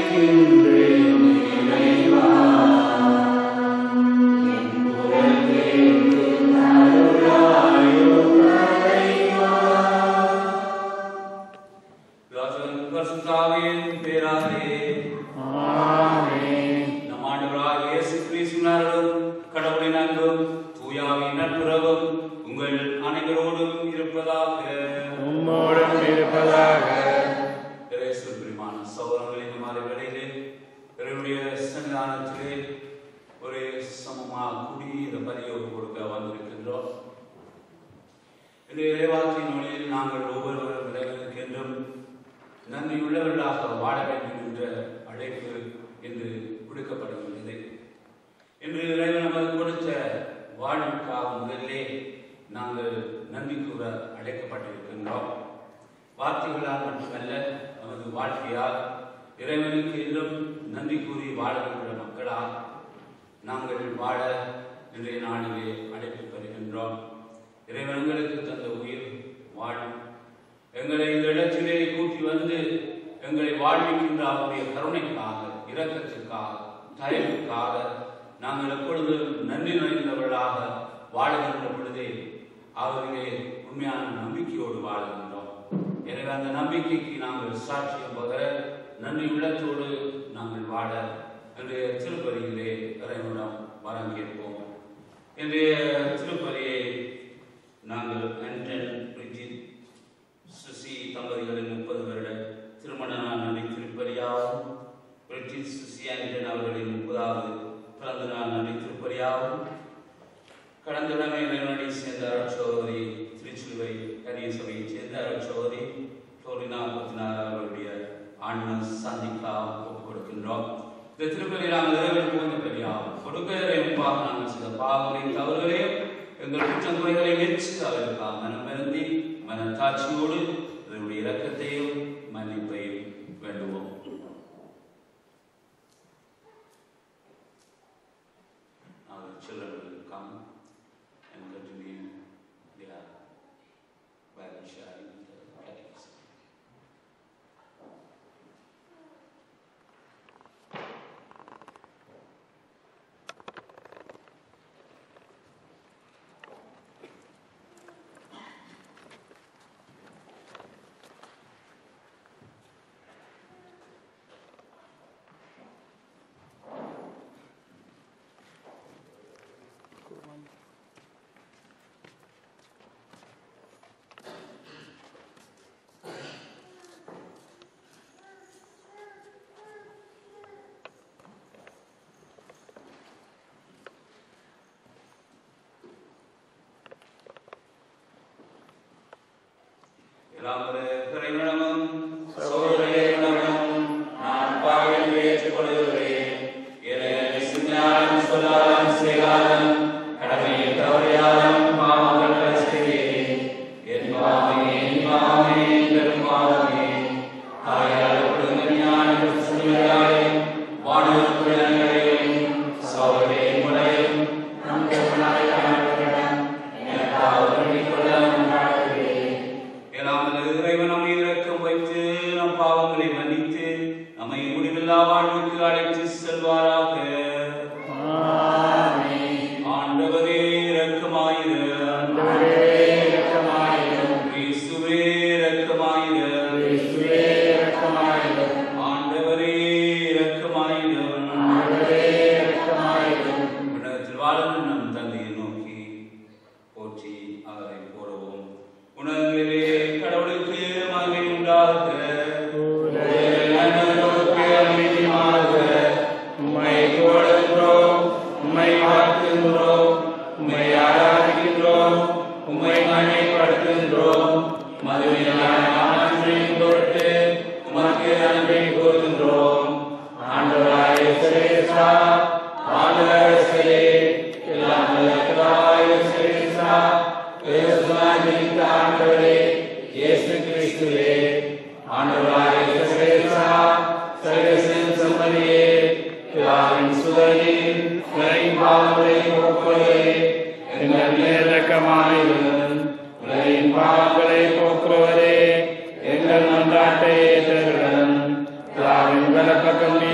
Pagam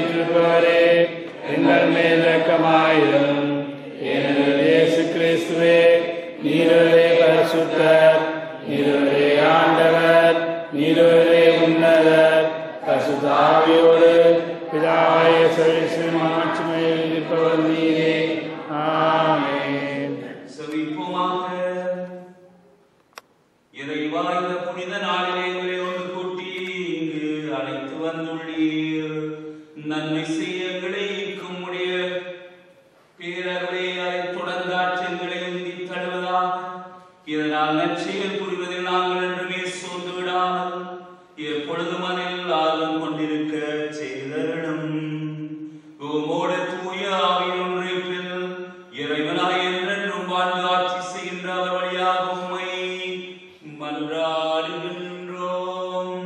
பரிசுத்தாவியோடு பிதாவாய சர்வேஸ்வரன் மாட்சிமையில் இருப்பவர் நீரே. ஆமென். செவிப்போமாக. இறைவா, இந்த புனித நாளிலே உங்களை ஒன்று கூட்டி இங்கு அழைத்து வந்துள்ளீர். நன்மை செய்ய எங்களை ஈர்க்கும் உடைய பேரருளை அதை தொடர்ந்து ஆற்றங்களை உந்தி தழுவதாக. இதனால் நற்செயல் புரிவதில் நாங்கள் என்றுமே சோர்ந்து விடாமல் எப்பொழுதும் அதில் ஆர்வம் கொண்டிருக்க செய்தருளும். உம்மோடு தூய ஆவியின் ஒன்றிப்பில் இறைவனாய் என்றென்றும் வாழ்ந்து ஆட்சி செய்கின்ற அவர் வழியாக உம்மை மன்றாடுகின்றோம்.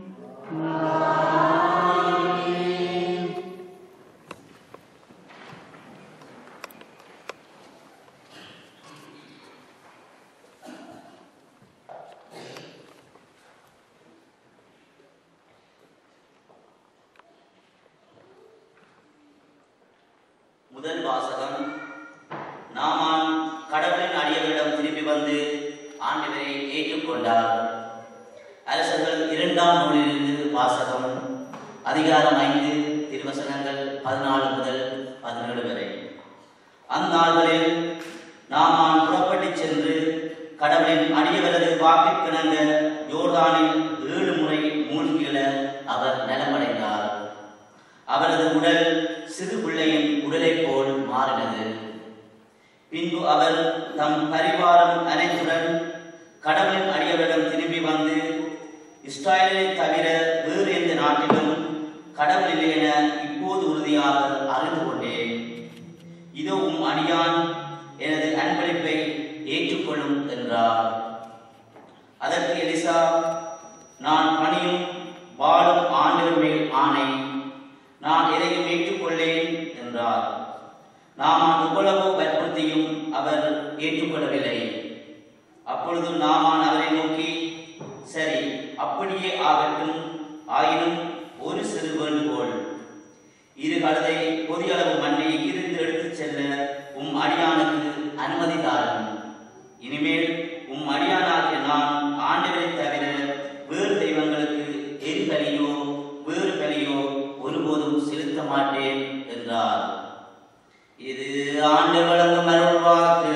முதல் வாசகம். நாமான் கடவுளின் அடியவரிடம் திரும்பி வந்து ஆண்டவரை ஏற்றுக்கொண்டார். அரசர்கள் 2ஆம் நூலிலிருந்து வாசகம். அதிகாரம் 5, திருவசனங்கள் 14 முதல் 17 வரை. அந்நாள்களில் நாமான் புறப்பட்டு சென்று கடவுளின் அடியவரது வாக்கிற்கிணங்க யோர்தானில் 7 முறை மூழ்கியுள்ள அவர் நலமடைந்தார். அவரது உடல் சிறு பிள்ளையின் உடலைப் போல் மாறினது. பின்பு அவர் தம் பரிவாரம் அனைத்துடன் கடவுளின் அடியவரிடம் திரும்பி வந்து, இஸ்ராயலை தவிர வேறு எந்த நாட்டிலும் கடவுள் இல்லை என இப்போது உறுதியாக அறிந்து கொண்டேன். இதோ உம் அடியான் எனது அன்பளிப்பை ஏற்றுக்கொள்ளும் என்றார். அதற்கு எலிசா, நான் பணியும் வாழும் ஆண்டவர் மேல் ஆணை, நான் எதையும் ஏற்றுக்கொள்ளேன் என்றார். நாமான் எவ்வளவோ வற்புறுத்தியும் அவர் ஏற்றுக்கொள்ளவில்லை. அப்பொழுது நாமான் அவரை நோக்கி, சரி, அப்படியே ஆகட்டும், ஆயினும் ஒரு சிறு வேண்டுகோள். 2 கழுதை பொதியளவு மண்ணை இருந்து எடுத்துச் செல்ல உம் அடியானுக்கு அனுமதி தாரும். இனிமேல் உம் அடியானாகிய நான் ஆண்டவரை தவிர வேறு தெய்வங்களுக்கு எரிபலியோ வேறு பலியோ ஒருபோதும் செலுத்த மாட்டேன் என்றார். இது ஆண்டவர் வழங்கும் அருள்வாக்கு.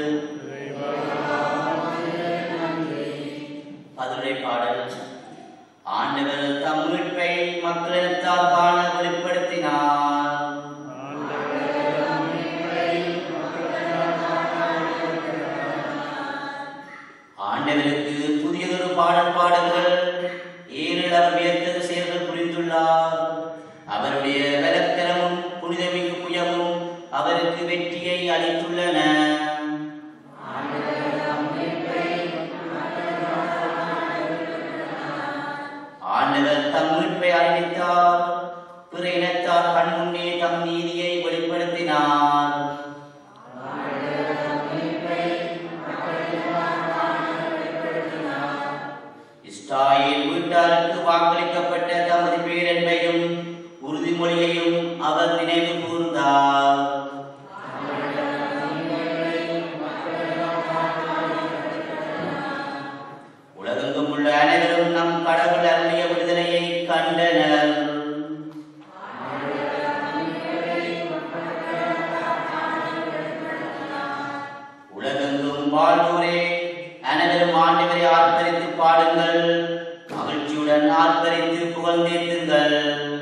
பதிலுரை பாடல். ஆண்டவர் தம் மீட்பை மக்களிடத்தால் காண வெளிப்படுத்தினார். ஆண்டவருக்கு புதியதொரு பாடல் பாடுங்கள், ஏனெனில் அவர் வியத்தகு செயல்கள் புரிந்துள்ளார். அவருடைய பலக்கரமும் புனிதமிகு புயமும் அவருக்கு வெற்றியை அளித்துள்ளன. ஆண்டவர் தம் மீட்பை அறிவித்தார். பிற இனத்தார் கண் முன்னே தம் நீதியை வெளிப்படுத்தினார். இஸ்ராயேல் வீட்டாருக்கு வாக்களிக்கப்பட்ட தமது பேரன்பையும் உறுதிமொழியையும் அவர் நினைவு கூர்ந்தார். உலகெங்கும் உள்ள அனைவரும் நம் கடவுள் அருளிய விடுதலையை கண்டனர். உலகெங்கும் வாழ்வோரே, அனைவரும் ஆண்டவரை ஆர்ப்பரித்து பாடுங்கள், மகிழ்ச்சியுடன் ஆர்ப்பரித்து புகழ்ந்தேத்துங்கள்.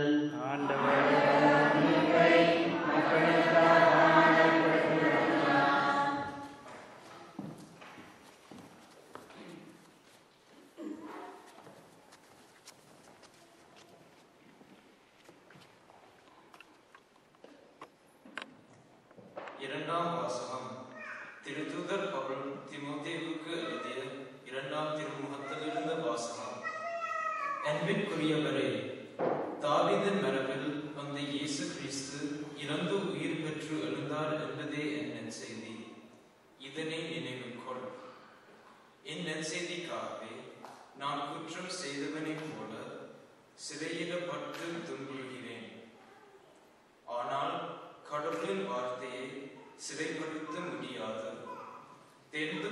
இரண்டாம் வாசகம். திருத்தூதர் பவுல் தீமோத்தேயுவுக்கு எழுதிய 2ஆம் திருமுகத்திலிருந்து வாசகம். அன்பிற்குரியவரே, தாவீதின் மரபில் வந்த இயேசு கிறிஸ்து இறந்து உயிர் பெற்று எழுந்தார் என்பதே என் நற்செய்தி. இதனை நினைவுகொள். என் நற்செய்திக்காகவே நான் குற்றம் செய்தவனைப் போல சிறையிடப்பட்டு துன்புறுகிறேன். ஆனால் கடவுளின் வார்த்தையை சிறைப்படுத்த முடியாது. தெரிந்து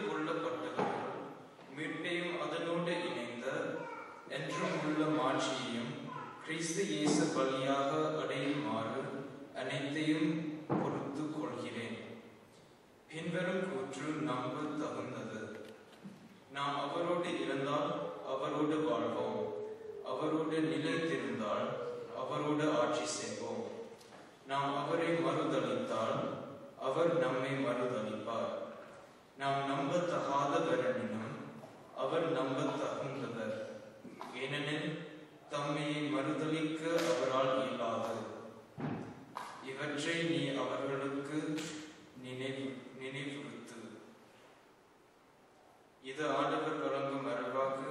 கொள்ளப்பட்டவர்கள் மீட்பையும் அதனோடு இணைந்த என்றும் உள்ள மாட்சியையும் கிறிஸ்து இயேசு வழியாக அடையுமாறு அனைத்தையும் பொறுத்து கொள்கிறேன். பின்வரும் கூற்று நம்ப தகுந்தது. நாம் அவரோடு இருந்தால் அவரோடு வாழ்வோம், அவரோடு நிலைத்திருந்தால் அவரோடு ஆட்சி செய்வோம். நாம் அவரை மறுதலித்தால் அவர் நம்மை மறுதலிப்பார். நாம் நம்பத்தகாதவரெனினும் அவர் நம்ப தகுந்தவர், ஏனெனில் தம்மையை மறுதலிக்க அவரால் இயலாது. இவற்றை நீ அவர்களுக்கு நினைவுறுத்து. இது ஆண்டவர் வழங்கும் அருள்வாக்கு.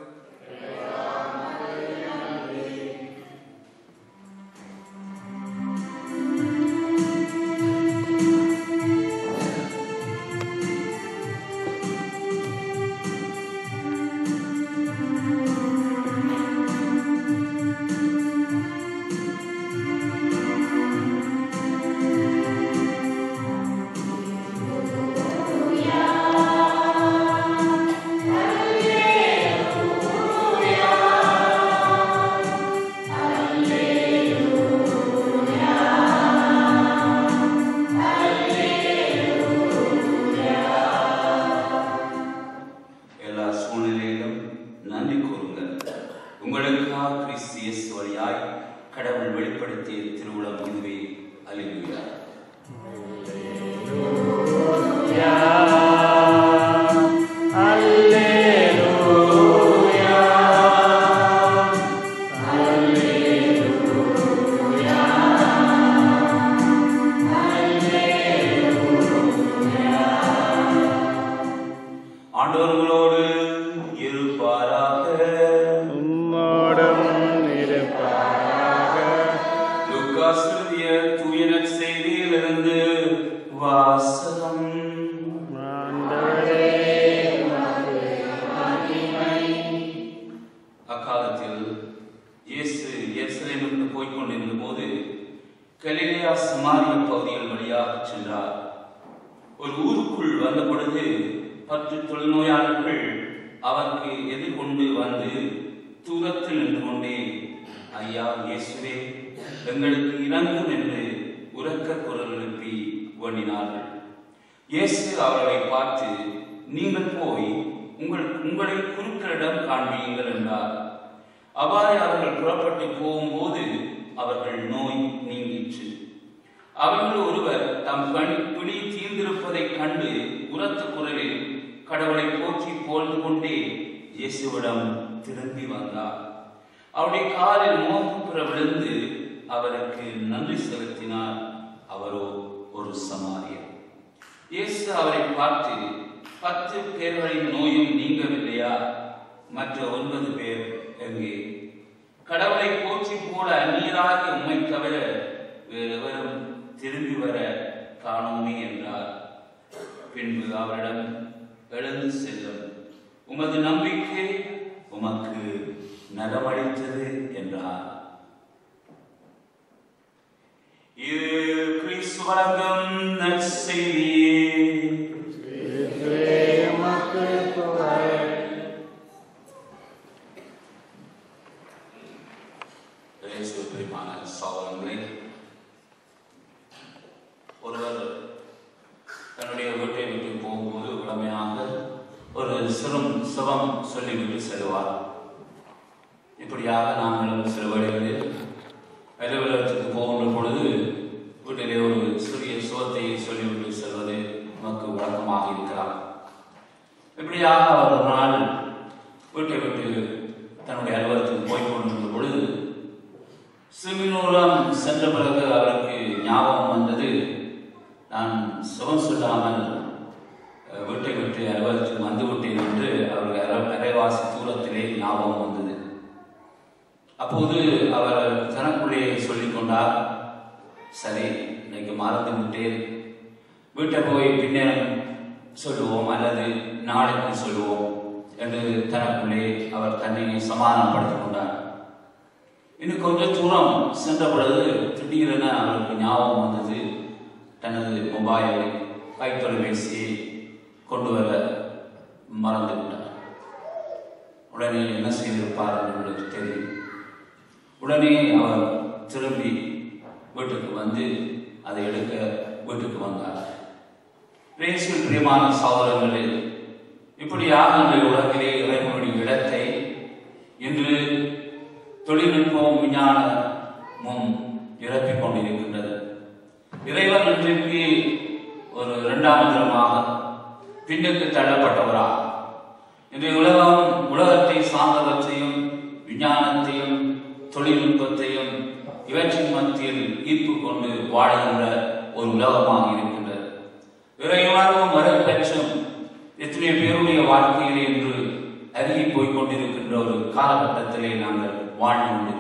உடனே அவர் திரும்பி வீட்டுக்கு வந்து அதை எடுக்க வீட்டுக்கு வந்தார். இயேசுவில் பிரியமான சகோதரர்களே, இப்படியாக இன்றைய உலகிலே இறைவனுடைய இடத்தை இன்று தொழில்நுட்பமும் விஞ்ஞானமும் நிரப்பிக் கொண்டிருக்கின்றது. இறைவன் இன்றைக்கு ஒரு இரண்டாம் தரமாக பின்னுக்கு தள்ளப்பட்டவரா? இன்றைய உலகத்தை சார்ந்தவற்றையும் விஞ்ஞானத்தையும் தொழில்நுட்பத்தையும் இவற்றின் மத்தியில் ஈர்ப்பு கொண்டு வாழுகின்ற ஒரு உலகமாக இருக்கின்றது. இறையுணர்வும் வரப்பெற்றும் எத்தனை பேருடைய வாழ்க்கையிலே என்று அருகி போய்கொண்டிருக்கின்ற ஒரு காலகட்டத்திலே நாங்கள் வாழ்ந்து கொண்டிருக்கிறோம்.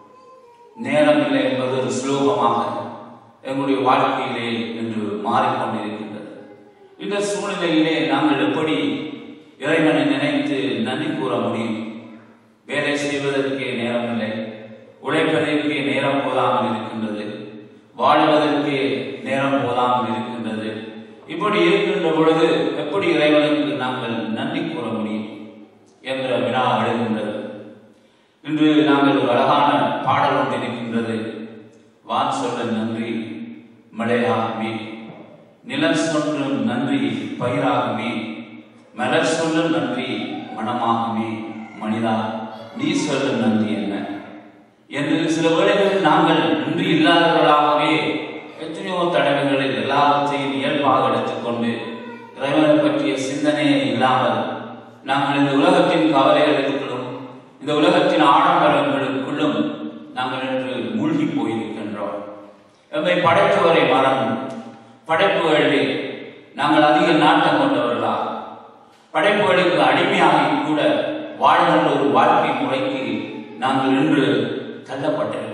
நேரம் இல்லை என்பது ஒரு சுலோகமாக எங்களுடைய வாழ்க்கையிலே என்று மாறிக்கொண்டிருக்கின்றது. இந்த சூழ்நிலையிலே நாங்கள் எப்படி இறைவனை நினைத்து நன்றி கூற முடியும்? வேலை செய்வதற்கே நேரம் இல்லை, உழைப்பதற்கே நேரம் போதாமல் இருக்கின்றது, வாழ்வதற்கே நேரம் போதாமல் இருக்கின்றது. இப்படி இருக்கின்ற பொழுது எப்படி இறைவனுக்கு நாங்கள் நன்றி கூற முடியும் என்ற வினா எழுகின்றது. இன்று நாங்கள் ஒரு அழகான பாடல் ஒன்று இருக்கின்றது. வான் சொல்ல நன்றி மழையாகுமே, நிலம் சொல்லும் நன்றி பயிராகுமே, மலர் சொல்லும் நன்றி மனமாகுமே, மனிதா நீ சொல்லும் நன்றி என்ன என்று சில வேளைகளில் நாங்கள் நன்றி இல்லாதவர்களாகவே எத்தனையோ தடவைகளில் எல்லாவற்றையும் இயல்பாக எடுத்துக்கொண்டு இறைவனை பற்றிய சிந்தனையே இல்லாமல் நாங்கள் இந்த உலகத்தின் கவலைகளுக்குள்ளும் இந்த உலகத்தின் ஆடம்பரங்களுக்குள்ளும் நாங்கள் இன்று மூழ்கி போயிருக்கின்றோம். எம்மை படைத்தவரை மறந்து படைப்புகளிலே நாங்கள் அதிக நாட்டம் கொண்டவர்களா? படைப்புகளுக்கு அடிமையாகி கூட வாழ்கின்ற ஒரு வாழ்க்கை முறைக்கு நாங்கள் இன்று தள்ளப்பட்டிருக்கின்றோம்.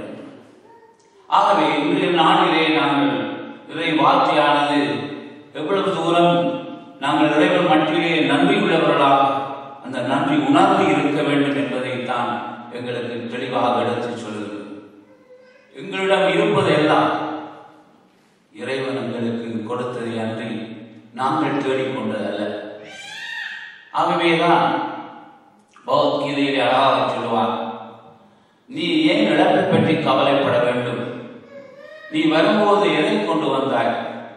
ஆகவே இன்றைய நாளிலே நாங்கள் இறை வார்த்தையானது எவ்வளவு தூரம் நாங்கள் இறைவன் மட்டிலே நன்றி உள்ளவர்களாக அந்த நன்றி உணர்வு இருக்க வேண்டும் என்பதைத்தான் எங்களுக்கு தெளிவாக எடுத்து சொல்லுகிறது. எங்களிடம் இருப்பதெல்லாம் இறைவன் எங்களுக்கு கொடுத்ததை அன்றி நாங்கள் தேடிக்கொண்டதல்ல. ஆகவேதான் பகவத்கீதையிலே அழகாக சொல்லுவார், நீ ஏன் இழப்பை பற்றி கவலைப்பட வேண்டும்? நீ வரும்போது எதை கொண்டு வந்தாய்?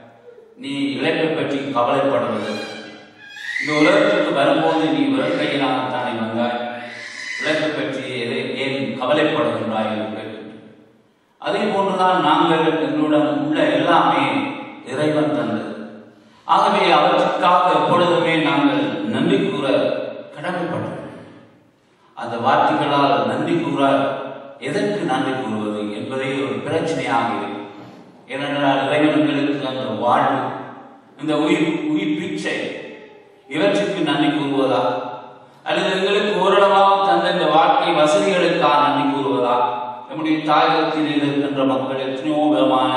நீ இழப்பை பற்றி கவலைப்படுவது. இந்த உலகத்திற்கு வரும்போது நீ வெறும் கையிலாகத்தானே வந்தாய், இழப்பை பற்றி ஏன் கவலைப்படுகின்றாய் என்று கேட்கின்றோம். அதே போன்றுதான் நாங்கள் எங்களுடன் உள்ள எல்லாமே இறைவன் தந்தது. ஆகவே அவற்றுக்காக எப்பொழுதுமே நாங்கள் நன்றி கூற கடமைப்பட்டோம். அந்த வார்த்தைகளால் நன்றி கூற எதற்கு நன்றி கூறுவது என்பதே ஒரு பிரச்சனையாக இருக்கு. ஏனென்றால் இறைவன்களுக்கு அந்த வாழ்வு, இந்த உயிர் பிச்சை, இவற்றுக்கு நன்றி கூறுவதா அல்லது எங்களுக்கு ஓரளவாக தந்த இந்த வாழ்க்கை வசதிகளுக்காக நன்றி கூறுவதா? நம்முடைய தாயகத்தில் இருக்கின்ற மக்கள் எத்தனையோ விதமான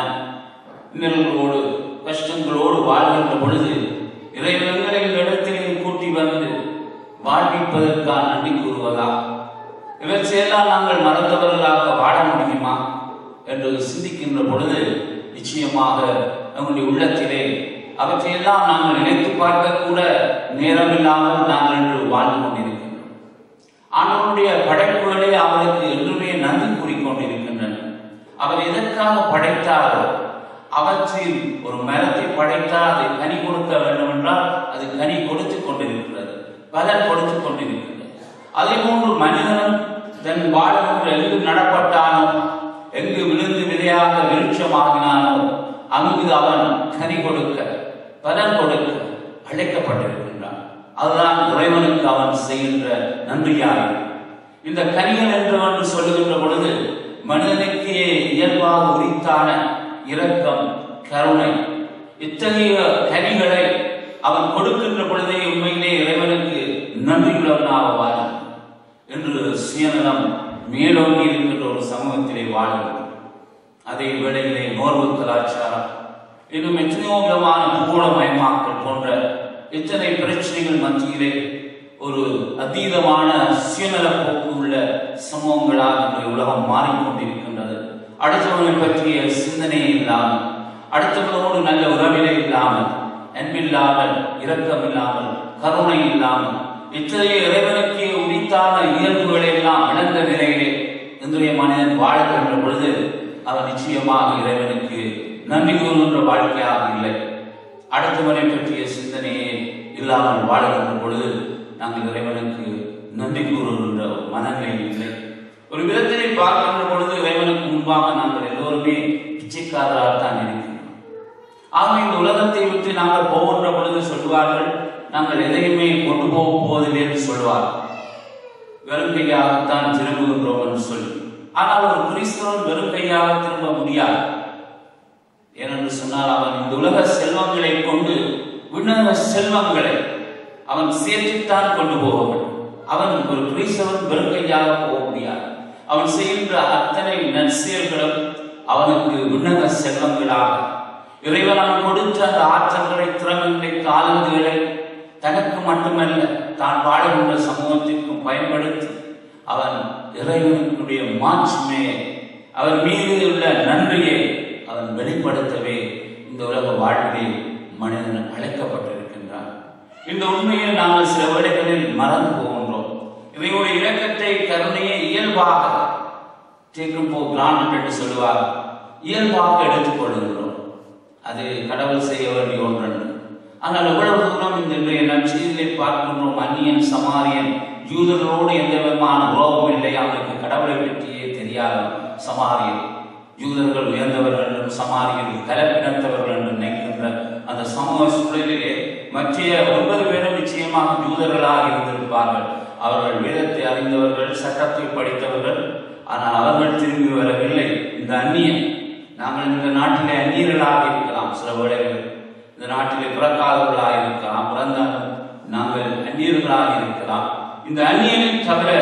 இன்னல்களோடு கஷ்டங்களோடு வாழ்கின்ற பொழுது இறைவன்களை இடத்திலே கூட்டி வந்து வாழ்விப்பதற்காக நன்றி கூறுவதா? இவற்றையெல்லாம் நாங்கள் மறந்தவர்களாக வாழ முடியுமா என்று சிந்திக்கின்ற பொழுது நிச்சயமாக நம்முடைய உள்ளத்திலே அவற்றையெல்லாம் நாங்கள் நினைத்து பார்க்க கூட நேரமில்லாமல் நாங்கள் என்று வாழ்ந்து கொண்டிருக்கின்றோம். ஆண்டவருடைய படைப்புகளே அவருக்கு என்றுமே நன்றி கூறிக்கொண்டிருக்கின்றன. அவர் எதற்காக படைத்தாரோ அவற்றில் ஒரு மரத்தை படைத்தால் அதை கனி கொடுக்க வேண்டும் என்றால் அது கனி கொடுத்துக் கொண்டிருக்கிறது, பலன் கொடுத்துக் கொண்டிருக்கிறது. அதே போன்று மனிதனும் தன் வாழ்கின்ற எங்கு நடப்பட்டானோ, எங்கு விழுந்து விதையாக விருட்சமாகினானோ அங்கு அவன் கனி கொடுக்க, பலன் கொடுக்க அழைக்கப்பட்டிருக்கின்றான். அதுதான் இறைவனுக்கு அவன் செய்கின்ற நன்றியாக. இந்த கனிகள் என்று சொல்லுகின்ற பொழுது மனிதனுக்கு இயல்பாக உரித்தான இரக்கம், கருணை, இத்தகைய கனிகளை அவன் கொடுக்கின்ற பொழுதே உண்மையிலே இறைவனுக்கு நன்றியுள்ளவனாக என்று சுயநலம் மேலோங்கி இருக்கின்ற ஒரு சமூகத்திலே வாழ்கிறோம். அதே வேளையிலே நோர்வு கலாச்சாரம், இன்னும் எத்தனையோ விதமான பூகோளமயமாக்கல் போன்ற இத்தனை பிரச்சனைகள் மத்தியிலே ஒரு அதீதமான சுயநல போக்கு உள்ள சமூகங்களாக இன்றைய உலகம் மாறிக்கொண்டிருக்கின்றது. அடுத்தவர்களை பற்றிய சிந்தனை இல்லாமல், அடுத்தவர்களோடு நல்ல உறவிலே இல்லாமல், அன்பில்லாமல், இரக்கம் இல்லாமல், கருணை இல்லாமல், இத்தகைய இறைவனுக்கு உரித்தான இயல்புகளை எல்லாம் இழந்த நிலையிலே இன்றைய மனிதன் வாழ்கின்ற பொழுது அவர் நிச்சயமாக இறைவனுக்கு நன்றி கூறுகின்ற வாழ்க்கையாக இல்லை. அடுத்தவனை பற்றிய சிந்தனையே இல்லாமல் வாழ்கின்ற பொழுது நாங்கள் இறைவனுக்கு நன்றி கூறுகின்ற மனநிலை இல்லை. ஒரு விதத்தினை பார்க்கின்ற பொழுது இறைவனுக்கு முன்பாக நாங்கள் எல்லோருமே பிச்சைக்காரராக தான் இருக்கிறோம். ஆக இந்த உலகத்தை விட்டு நாங்கள் போகின்ற பொழுது சொல்வார்கள், நாங்கள் எதையுமே கொண்டு போவதில்லை என்று சொல்வார்கள். வெறுங்கையாகத்தான் திரும்புகின்றோம் என்று சொல்லி. ஆனால் ஒரு கிறிஸ்தவன் வெறுங்கையாக திரும்ப முடியாது. ஏனென்று சொன்னால் அவன் இந்த உலக செல்வங்களை கொண்டு விண்ணக செல்வங்களை அவன் சேர்த்துத்தான் கொண்டு போக வேண்டும். அவன் ஒரு கிறிஸ்தவன் வெறுங்கையாக போக முடியாது. அவன் செய்கின்ற அத்தனை நற்செயல்களும் அவனுக்கு விண்ணக செல்வங்களாக இறைவன் அவன் கொடுத்த அந்த ஆற்றல்களை, திறமைகளை, தாளந்துகளை தனக்கு மட்டுமல்ல தான் வாழுகின்ற சமூகத்திற்கும் பயன்படுத்தி அவன் இறைவனுடைய மாட்சிமையை, அவன் மீது உள்ள நன்றியை அவன் வெளிப்படுத்தவே இந்த உலக வாழ்விலே மனிதன் அழைக்கப்பட்டிருக்கின்றான். இந்த உண்மையை நாங்கள் சில வேளைகளில் மறந்து போகின்றோம். இவையுடைய இலக்கத்தை, கருணையை இயல்பாக டேக்கன் ஃபார் கிராண்டட் என்று சொல்லுவார், இயல்பாக எடுத்துக்கொள்கின்றோம். அது கடவுள் செய்ய வேண்டிய ஒன்றன்று. ஆனால் எவ்வளவு தூரம் இந்த இன்றைய நற்செய்தியை பார்க்கின்றோம். அந்நியன், சமாரியன், யூதர்களோடு எந்த விதமான உறவும் இல்லை. அவருக்கு கடவுளை பற்றியே தெரியாத சமாரியன். யூதர்கள் உயர்ந்தவர்கள் என்றும் சமாரியர்கள் கலப்பினத்தவர்கள் என்று நினைக்கின்ற அந்த சமூக சூழலிலே மற்ற 9 பேரும் நிச்சயமாக யூதர்களாக இருந்திருப்பார்கள். அவர்கள் வேதத்தை அறிந்தவர்கள், சட்டத்தை படித்தவர்கள். ஆனால் அவர்கள் திரும்பி வரவில்லை. இந்த அந்நியன், நாங்கள் இந்த நாட்டிலே அந்நியர்களாக இருக்கலாம், சில வேளைகள் இந்த நாட்டிலே பிறக்காதவர்களாக இருக்கலாம், பிறந்தாலும் நாங்கள் அந்நியர்களாக இருக்கலாம். இந்த அந்நியனை தவிர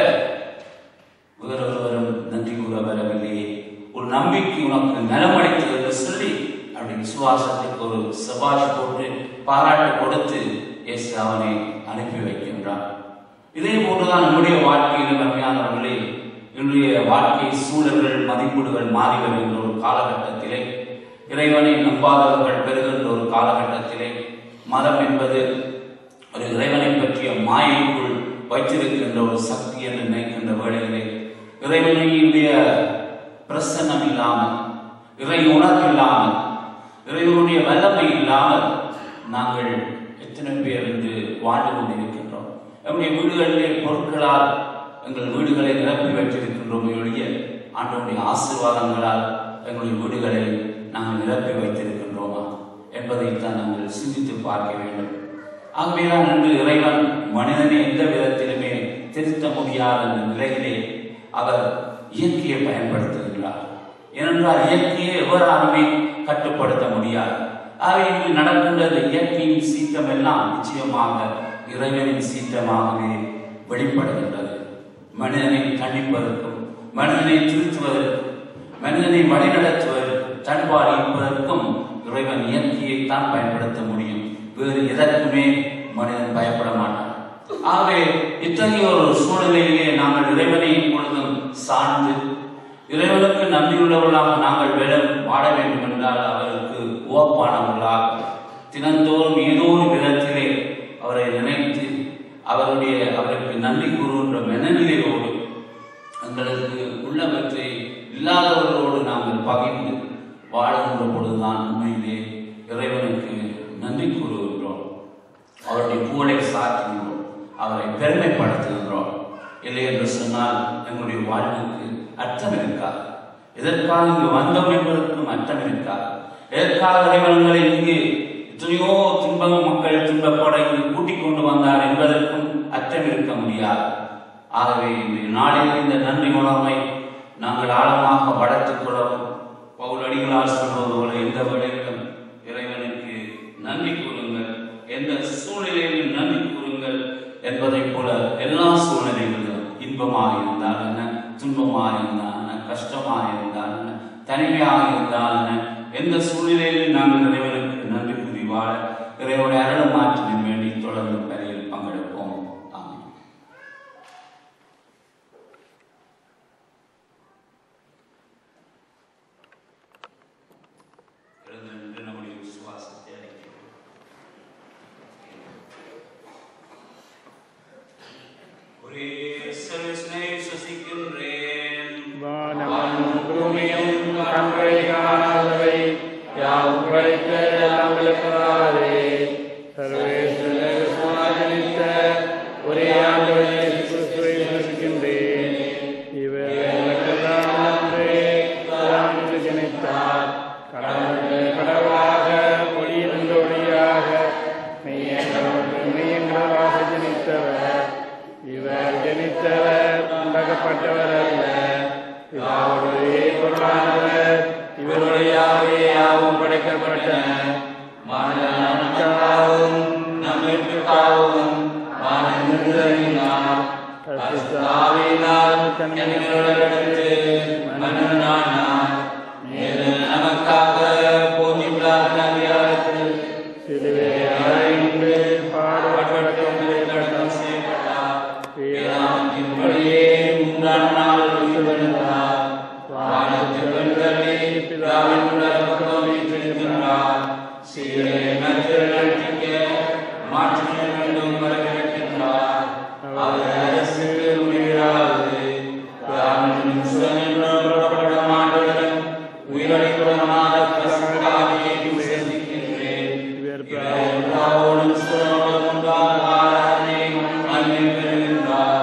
வேறொருவரும் நன்றி கூற வரவில்லையே, ஒரு நம்பிக்கை உனக்கு நலமடைத்தது என்று சொல்லி அப்படி விசுவாசத்துக்கு ஒரு சபாஷ் போட்டு பாராட்டு கொடுத்து இயேசு அவனை அனுப்பி வைக்கின்றார். இதே போன்றுதான் நம்முடைய வாழ்க்கையில் அருமையானவர்களே, என்னுடைய வாழ்க்கை சூழல்கள், மதிப்பீடுகள் மாறி வருகின்ற ஒரு காலகட்டத்திலே, இறைவனை நம்பாதவர்கள் பெறுகின்ற ஒரு காலகட்டத்திலே, மதம் என்பது ஒரு இறைவனை பற்றிய மாயைக்குள் வைத்திருக்கின்ற ஒரு சக்தி என்று நினைக்கின்ற வேளையிலே, இறைவனுடைய பிரசன்னம் இல்லாமல், இறை உணர்வு இல்லாமல், இறைவனுடைய வல்லமை இல்லாமல் நாங்கள் எத்தனை பேர் என்று வாழ்ந்து கொண்டிருக்கின்றோம். நம்முடைய வீடுகளிலே பொருட்களால் எங்கள் வீடுகளை நிரப்பி வைத்திருக்கின்றோம். ஒழிய ஆண்டவருடைய ஆசீர்வாதங்களால் எங்களுடைய வீடுகளை நாங்கள் நிரப்பி வைத்திருக்கின்றோமா என்பதைத்தான் நாங்கள் சிந்தித்து பார்க்க வேண்டும். ஆகவேதான் இன்று இறைவன் மனிதனை எந்த விதத்திலுமே திருத்த முடியாத நிலையிலே அவர் இயற்கையை பயன்படுத்துகின்றார். ஏனென்றால் இயற்கையை எவராலுமே கட்டுப்படுத்த முடியாது. ஆகவே இங்கு நடக்கின்றது இயற்கையின் சீற்றம் எல்லாம் நிச்சயமாக இறைவனின் சீற்றமாகவே வெளிப்படுகின்றது. மனிதனை தண்டிப்பதற்கும், மனிதனை திருத்துவதற்கும், மனிதனை வழிநடத்துவதற்கும், தன்பால் இருப்பதற்கும் இறைவன் இயற்கையை தான் பயன்படுத்த முடியும். வேறு எதற்குமே மனிதன் பயப்பட மாட்டான். ஆகவே இத்தகைய ஒரு சூழ்நிலையிலே நாங்கள் இறைவனை எப்பொழுதும் சார்ந்து இறைவனுக்கு நன்றியுள்ளவர்களாக நாங்கள் வாழ வேண்டும் என்றால் அவருக்கு உவப்பானவர்களாக தினந்தோறும் ஏதோ ஒரு விதத்திலே அவரை நினைத்து அவருக்கு நன்றி கூறுகின்ற மனநிலையோடு எங்களுக்கு உள்ளவற்றை இல்லாதவர்களோடு நாங்கள் பகிர்ந்து வாழுகின்ற பொழுதுதான் உண்மையிலே இறைவனுக்கு நன்றி கூறுகின்றோம். அவருடைய புகழை சாற்றுகின்றோம், அவரை பெருமைப்படுத்துகின்றோம். இல்லை என்று சொன்னால் எங்களுடைய வாழ்வுக்கு அர்த்தம் இருக்காது. எதற்காக இங்கு வந்தோம் என்பதற்கும் அர்த்தம் இருக்காது. எதற்காக இறைவன்களை இங்கு எத்தனையோ துன்பம் மக்கள் துன்பப்பட இங்கு கூட்டிக் கொண்டு வந்தார் என்பதற்கும் அர்த்தம் இருக்க முடியாது. ஆகவே இந்த நாளில் இந்த நன்றி உணர்வை நாங்கள் ஆழமாக வளர்த்துக் கொள்ளவும் பவுல் அடிகளால் சொல்வது போல எந்த வேளையிலும் இறைவனுக்கு நன்றி கூறுங்கள், எந்த சூழ்நிலையிலும் நன்றி கூறுங்கள் என்பதை போல எல்லா சூழ்நிலைகளிலும் இன்பமாக இருந்தால் என்ன, துன்பமாக இருந்தால் என்ன, கஷ்டமாக இருந்தால் என்ன, தனிமையாக இருந்தால் என்ன, எந்த சூழ்நிலையிலும் நாங்கள் இறைவனுக்கு நன்றி கூறி வாழ இறைவனுடைய அருள் மாற்றினை வேண்டி தொடர்ந்து பணியில் பங்கெடுப்போம். ஆமென். நம்முடைய விசுவாசத்தை அளிக்கிறோம். ஒரே சர்வஸ்னை சுசிக்கின்றேன். கண்களை காணாதவை யாவும் படைத்த எல்லாம் விளக்காதே சர்வேஸ்வரனித்த ஒரே ஆண்டவர் இயேசு கிறிஸ்துவை விசுவாசிக்கின்றேன். இவர் எனக்கெல்லாம் ஒன்றே பிதாவினின்று ஜனித்தார். கடவுளாக ஒளியிலிருந்து ஒளியாக மெய்யங்களாக ஜனித்தவர். இவர் ஜனித்தவர் உண்டாக்கப்பட்டவர் அல்ல, பிதாவுடைய பொருளானவர். இவருடையாவே யாவும் படைக்கப்பட்டன. மாணவனுக்காகவும் நம்மிற்காகவும் மாணவனார் மன்னனானார். மேலும் நமக்காக போதியுள்ளார் அதிகாரத்தில் சிலுவையாய்ந்து பாடுபட்டம் செய்யப்பட்டார். வேதாந்தின்படியே 3ஆம் நாள் உயிர்த்தெழுந்தார். வானத்தில் வெண்கலே பிதாவின் பக்கம் வீற்றிருக்கின்றார். சீரை மற்றொருக்க மாற்ற வேண்டும் வரவேற்கின்றார். அவர் அரசு முடியாது. புறப்பட மாண்டவரும் உயிரளிக்கிறவனாக பிரசங்காவியை விசேஷிக்கின்றேன். இவரோடும் சுரனோடும் உண்டான ஆராதனை மன்மை பெறுகின்றார்.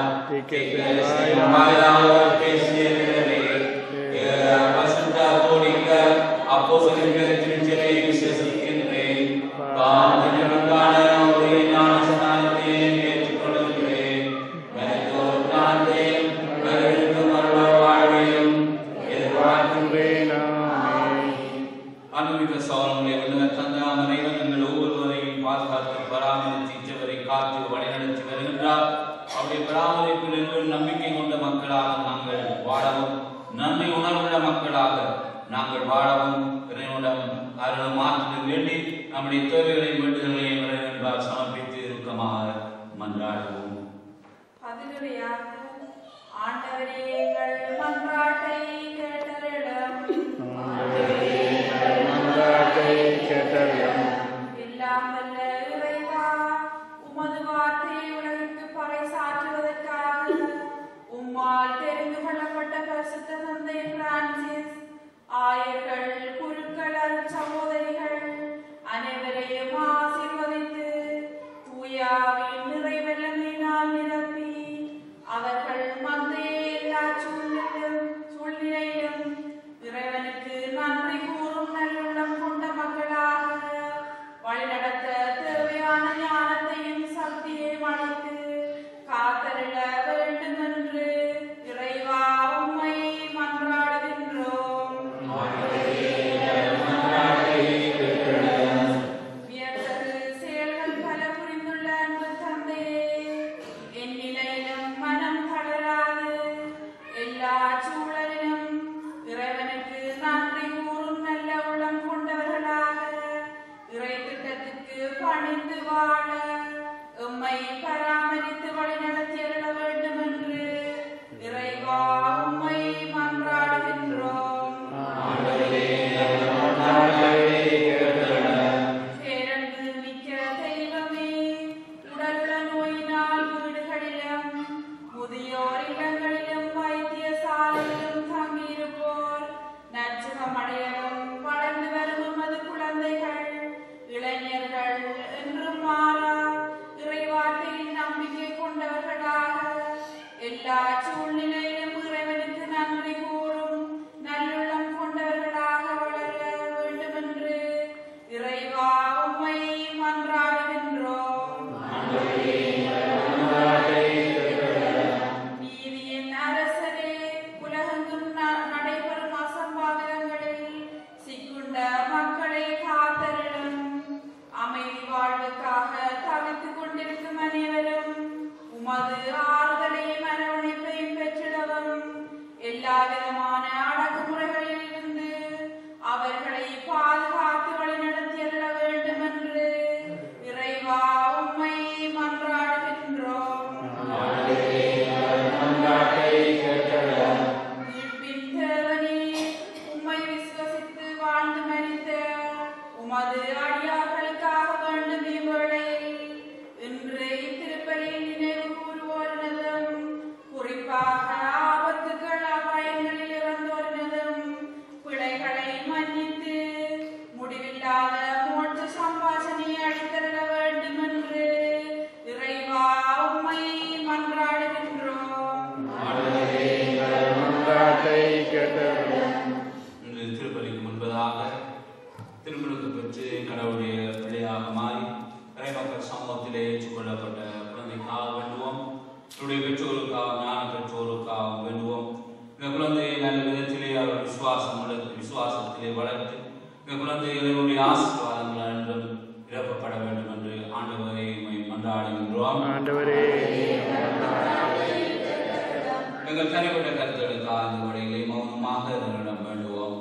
பேசியவர்களே பசுத்த கோடிக்க அப்போஸ்தலர்களின் திருச்சபையை விசேஷிக்கின்றேன். பாவத்திற்கான ஒரே ஞானஸ்நானத்தை ஏற்றுக்கொள்கிறேன். ஞானத்தையும் வரவிருக்கும் வாழ்வையும் எதிர்பார்க்கின்றேன். அனுபவிக்க சோழனுடைய விண்ணவர் தந்தாம் இறைவன் எங்கள் ஒவ்வொருவரையும் பாதுகாத்து பராமரித்தவரை காத்து வழிநடத்தி வருகின்றார். அவருடைய பராமரிப்பில் என்றும் நம்பிக்கை கொண்ட மக்களாக நாங்கள் வாழவும், நன்றி உணர்வுள்ள மக்களாக நாங்கள் வாழவும் இறைவனிடம் அருளும் மாற்றத்தில் வேண்டி நம்முடைய தேவைகளை வேண்டுதல்களையும் இறைவனால் சமர்ப்பித்து இருக்குமாறு மன்றாடுவோம். ஆண்டவரே எங்கள் மன்றாட்டை கேட்டருளும். எல்லாம் வல்ல இறைவா, உமது வார்த்தையை உலகிற்கு பறைசாற்றுவதற்காக உம்மால் தெரிந்து கொள்ளப்பட்ட பரிசுத்த தந்தை பிரான்சிஸ், ஆயர்கள், குருக்கள், சகோதரிகள் அனைவரையும் ஆசீர்வதித்து தூயாவின் நிறைவெல்லமையினால் நிரப்பி அவர்கள் மந்தையை எல்லா சூழ்நிலையிலும் இறைவனுக்கு நன்றி கூறும் நல்லுள்ளம் கொண்ட மக்களாக வழிநடத்த தேவையான ஞானத்தையும் சக்தியையும் அளித்து காத்தருள வேண்டும் என்று இறைவா உம்மை மன்றாடுகின்றோம். வியத்தகு செயல்கள் பல புரிந்துள்ள அன்பு தந்தையே, என் நிலையிலும் மனம் தளராது எல்லா சூழலிலும் இறைவனுக்கு நன்றி கூறும் நல்ல உள்ளம் கொண்டவர்களாக இறை திட்டத்திற்கு பணிந்து வாழ உம்மை பராமரித்து வழிநடத்தி அருள வேண்டும் என்று இறைவா உம்மை மன்றாடுகின்றோம். திருப்பலிக்கு முன்பதாக திருமணத்தை பெற்று கடவுளுடைய பிள்ளையாக மாறி இறைமக்கள் சமூகத்திலே ஏற்றுக்கொள்ளப்பட்ட குழந்தைக்காக வேண்டுவோம். என்னுடைய பெற்றோருக்காக ஞான பெற்றோருக்காக வேண்டுவோம். இந்த குழந்தையை நல்ல விதத்திலே அவர் விசுவாசத்திலே வளர்த்து இந்த குழந்தைகளுடைய ஆசீர்வாதங்கள் என்றும் நிரப்பப்பட வேண்டும் என்று ஆண்டவரை மன்றாடுகின்றோம். எங்கள் தனிப்பட்ட கருத்துக்களுக்காக இந்த வழிகளை மௌனமாக இதனிடம் வேண்டுவோம்.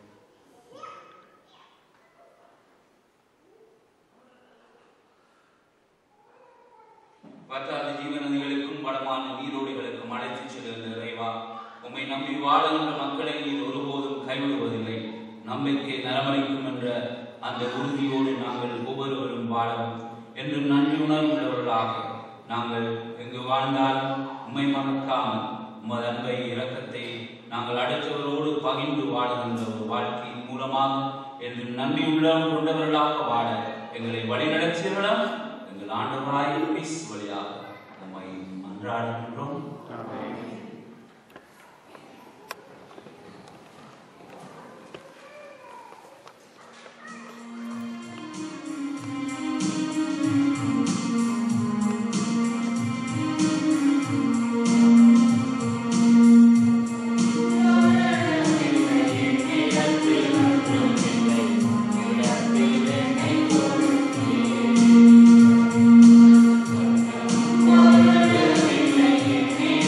பற்றாத ஜீவநதிகளுக்கும் வளமான நீரோடிகளுக்கும் அழைத்துச் செல்கிற இறைவா, உம்மை நம்பி வாழுகின்ற மக்களை நீர் ஒருபோதும் கைவிடுவதில்லை. நம்பிக்கை நலமளிக்கும் என்ற அந்த உறுதியோடு நாங்கள் ஒவ்வொருவரும் வாழவும் என்றும் நன்றி உணர்வுள்ளவர்களாக நாங்கள் எங்கு வாழ்ந்தாலும் உம்மை மறக்காமல் உமது அன்பை இரக்கத்தை நாங்கள் அடுத்தவரோடு பகிர்ந்து வாழுகின்ற ஒரு வாழ்க்கையின் மூலமாக என்றும் நன்றி உள்ளம் கொண்டவர்களாக வாழ எங்களை வழிநடத்தியவர்களும் எங்கள் ஆண்டவராய் கிறிஸ்து வழியாக நம்மை மன்றாடுகின்றோம். Amen.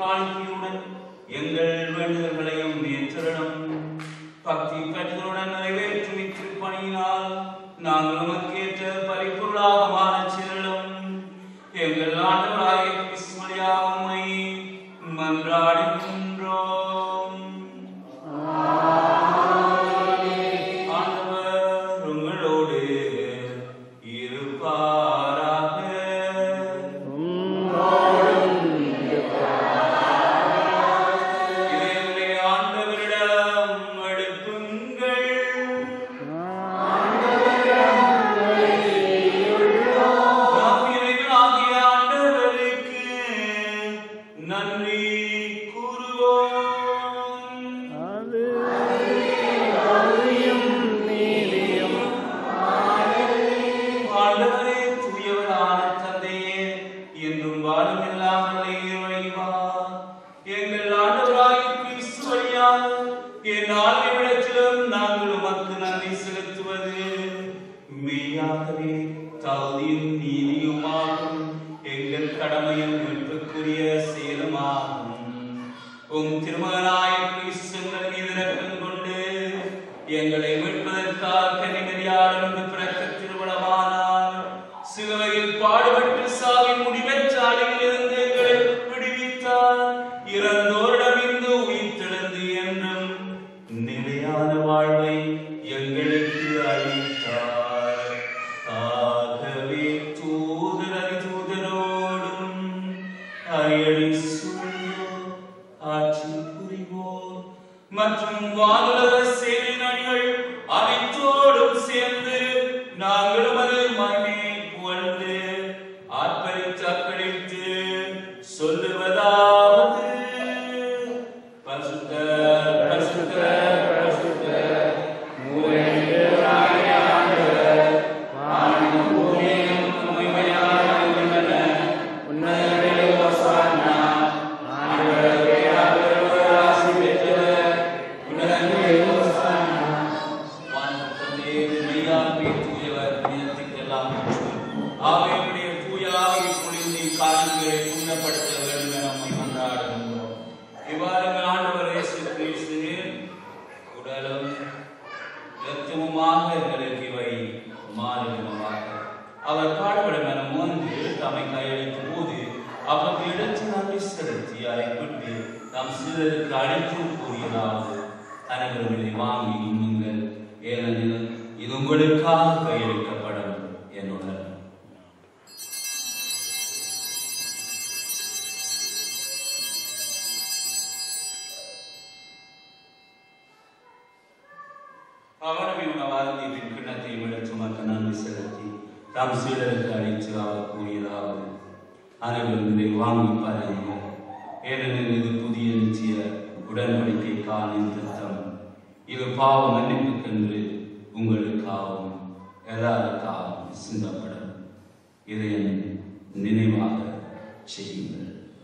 காணிக்கையுடன் எங்கள் வேண்டுதல்களையும் ஏற்றலும் பக்தி பற்றுடன் நிறைவேற்றும் இத்திருப்பணியினால் நாங்கள் உமக்கேற்ற பரிபூர்ணாக மாறச் செல்லும் எங்கள் ஆண்டவராகிய கிறிஸ்து வழியாக உம்மை மன்றாடுகின்றோம். ஆண்டவர் உங்களோடு இருப்பாராக. இறைவனை ஆண்டவரிடம் எழுப்புங்கள். நம் இறைவனாகிய ஆண்டவருக்கு நன்றி கூறுவோம். ஆண்டவரே, தூயவரான தந்தையே, என்றும் வாழும் இல்லாமல் இறைவா, எங்கள் ஆண்டவராகிய கிறிஸ்து வழியாக எந்நாள் நிமிடத்திலும் நாங்கள் உமக்கு நன்றி செலுத்துவது மெய்யாகவே தகுதியும் நீதியுமாகும், எங்கள் கடமையும் மீட்புக்குரிய செயலுமாகும். உம் திருமகனாய கிறிஸ்து எங்கள் மீது இரக்கம் கொண்டு எங்களை மீட்பதற்காக கன்னிமரியாளிடமிருந்து பிறக்க திருமணமானார். சிலுவையில் பாடுபட்டு சாவின் முடிவற்ற அழிவிலிருந்து எங்களை விடுவித்தார். இறந்தோரிடமிருந்து உயிர்த்தெழுந்து என்றும் நிலையான வாழ்வை எங்களுக்கு அளித்தார். ஆகவே தூதரோடும் அரியணை சூழ்ந்தோர், ஆட்சி புரிவோர் மற்றும் வானுலக சேனைகள் அனைத்தோடும் சேர்ந்து நாங்களும் அது மகிமையை புகழ்ந்து ஆர்ப்பரித்து அக்களித்து சொல்லுவதாவது: பரிசுத்த பரிசுத்த பரிசுத்த மூவராகிய ஆண்டவர், வானமும் பூமியும் மகிமையாக இருக்கின்றன. உன்னதங்களிலே ஓசானா. ஆண்டவரே, ஆண்டவர் ஆசி பெற்றவர். உன்னதங்களிலே ஓசானா. வானத்திலே மெய்யாகவே தூயவர், புனிதத்திற்கெல்லாம் ஆவியுடைய தூய ஆவியை பொழிந்து காரியங்களை புண்ணியப்படுத்த வேண்டும் என நம்மை கொண்டாடுகின்றோம். இவ்வாறு ஆண்டவர் இயேசு கிறிஸ்துவின் உடலும் இரத்தமுமாக எங்களுக்கு இவை மாறுகிறமாக அவர் பாடுபடும் என முன்பு தம்மை கையளிக்கும் போது அவருக்கு இடத்து நன்றி செலுத்தி அறைப்பட்டு தம் சிலருக்கு அழைத்து கூறியதாவது: அனைவரும் இதை வாங்கி உண்ணுங்கள், ஏனெனில் இது உங்களுக்காக கையளிக்கப்படும் என்னுடன். அவனும் உணவார்த்தி கிண்ணத்தை விட சுமக்க நன்றி செலுத்தி தம் சீடருக்கு அழைத்து அவர் கூறியதாவது: அனைவரும் இதை வாங்கி பாருங்கள், ஏனெனில் இது புதிய நிச்சய உடன்படிக்கை காலின் திட்டம். இது பாவ மன்னிப்புக்கென்று உங்களுக்காகவும் எல்லாருக்காகவும் சிந்தப்படும். இதை நினைவாக செய்யுங்கள்.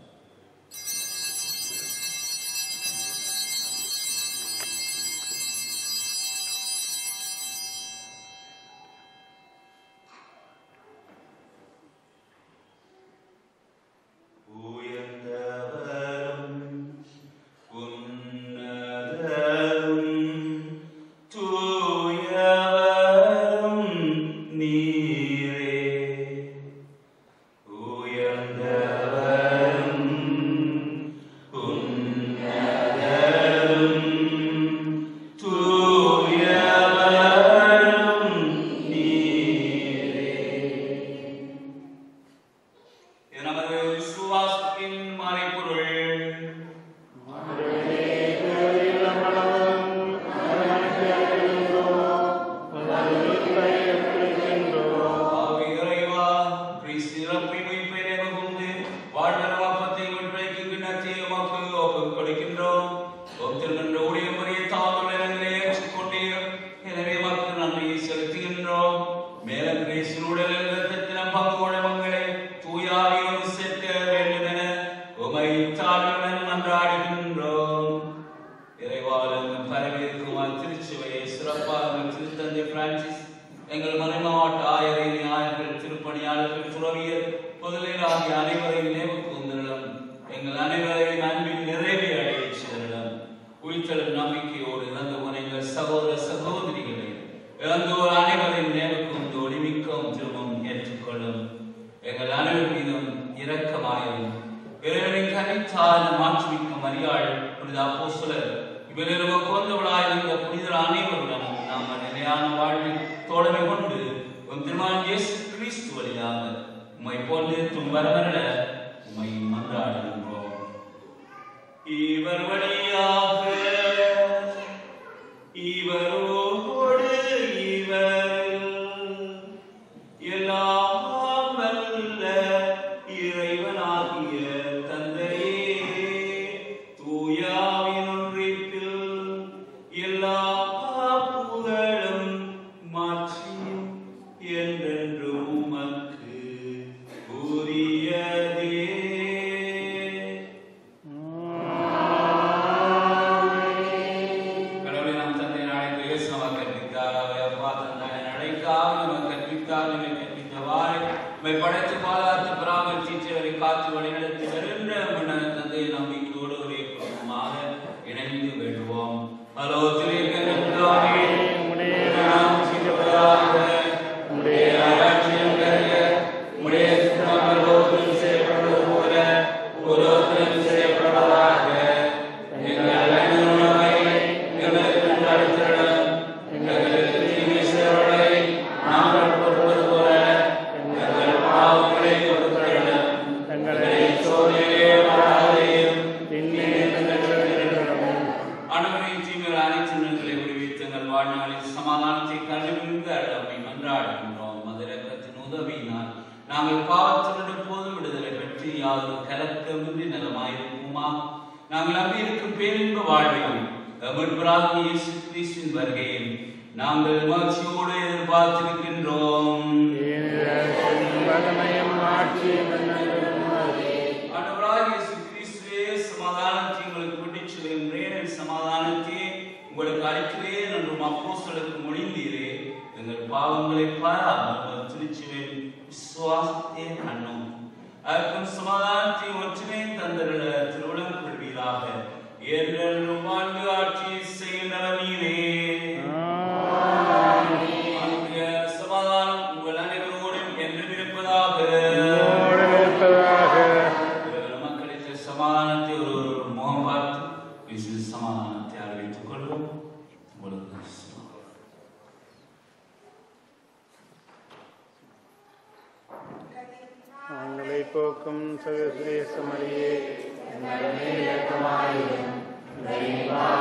எங்கள் மறைமாவட்ட ஆயரின் ஆயர்கள், திருப்பணியாளர்கள், துறவியர், பொதுநிலை ஆகிய அனைவரையும் நினைவு கூர்ந்தருளும். எங்கள் அனைவரையும் கனித்தால் மாற்றுமிக்க மரியாள் புனித அப்போஸ்தலர் இவரில் கொண்டவளாயிருந்த புனிதர் அனைவருடன் நாம் நிலையான வாழ்வில் தோழமை கொண்டு திருமணம் இயேசு கிறிஸ்து வழியாக உம்மை போன்று துன்பரவர உம்மை மன்றாடுகின்றோம். இவர் வழியாக இவரோடு இவரில் எல்லாம் வல்ல இறைவனாகிய தந்தையே தூயாவின் ஒன்றிப்பில் எல்லா புகழும் மாற்றியும் என்றென்றும் உமக்கு உரியதே. கடவுளை நாம் தந்தை நாளைக்கு இயேசுவை கற்பித்தார். அவை அப்பா தந்தை நடைக்காக நமக்கு கற்பித்தார். நம்மை கற்பித்தவாறு நம்மை படைத்து பாதுகாத்து பராமரித்தவரை காத்து வழிநடத்தி வருகின்ற மன்ன தந்தையை நம்பிக்கையோடு ஒரே குடும்பமாக இணைந்து வேண்டுவோம். ஹலோ திரைக்கே சமாதானத்தை கண்டுபிடித்து அடமை மன்றாடுகின்றோம். மதுரகத்தின் உதவியினால் நாங்கள் பாவத்தினுடைய போதும் விடுதலை பெற்று யாரும் கலக்கமின்றி நலமாயிருக்குமா. நாங்கள் நம்பியிருக்கும் பேரின்ப வாழ்வையும் மீட்பராகிய இயேசு கிறிஸ்துவின் வருகையில் நாங்கள் மகிழ்ச்சியோடு எதிர்பார்த்திருக்கின்றோம். ஆண்டவராகிய இயேசு கிறிஸ்துவே, சமாதானத்தை உங்களுக்கு விட்டுச் செல்கின்றேன், சமாதானத்தை உங்களுக்கு அளிக்கிறேன் என்றும் அப்போஸ்தலருக்கு மொழிந்தீரே. எங்கள் பாவங்களை பாராமல் திருச்சுவேன் விசுவாசத்தை கண்ணோம். அதற்கும் சமாதானத்தை ஒற்றுமை தந்தருள திருவிழம் கொள்வீராக. என்றென்றும் வாழ்ந்து ஆட்சி செய்கின்றவர் நீரே. சமாதானம் உங்கள் அனைவரோடும் என்றும் இருப்பதாக. மக்களுக்கு சமாதானத்தை ஒரு முகம் பார்த்து சமாதானத்தை அறிவித்துக் கொள்வோம். உங்களை போக்கும் சகோதரே சமரியே